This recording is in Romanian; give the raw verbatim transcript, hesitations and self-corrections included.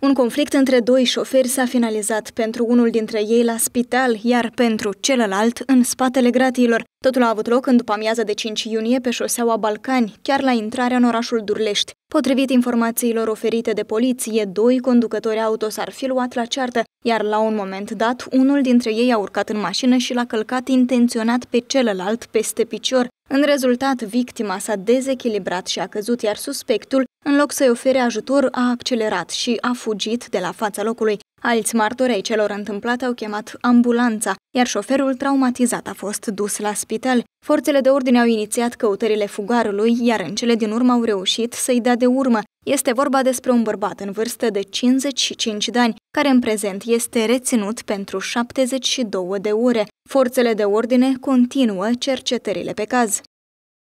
Un conflict între doi șoferi s-a finalizat, pentru unul dintre ei la spital, iar pentru celălalt în spatele gratiilor. Totul a avut loc în după-amiază de cinci iunie pe șoseaua Balcani, chiar la intrarea în orașul Durlești. Potrivit informațiilor oferite de poliție, doi conducători auto s-ar fi luat la ceartă, iar la un moment dat, unul dintre ei a urcat în mașină și l-a călcat intenționat pe celălalt peste picior. În rezultat, victima s-a dezechilibrat și a căzut, iar suspectul, în loc să-i ofere ajutor, a accelerat și a fugit de la fața locului. Alți martori ai celor întâmplate au chemat ambulanța, iar șoferul traumatizat a fost dus la spital. Forțele de ordine au inițiat căutările fugarului, iar în cele din urmă au reușit să-i dea de urmă. Este vorba despre un bărbat în vârstă de cincizeci și cinci de ani, care în prezent este reținut pentru șaptezeci și două de ore. Forțele de ordine continuă cercetările pe caz.